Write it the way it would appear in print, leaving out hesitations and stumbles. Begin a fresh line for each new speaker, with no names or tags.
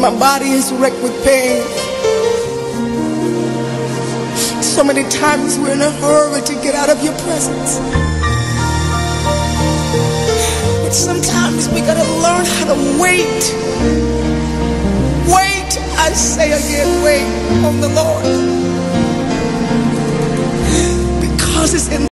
My body is wrecked with pain. So many times we're in a hurry to get out of your presence. But sometimes we gotta learn how to wait. Wait, I say again, wait on the Lord. Because it's in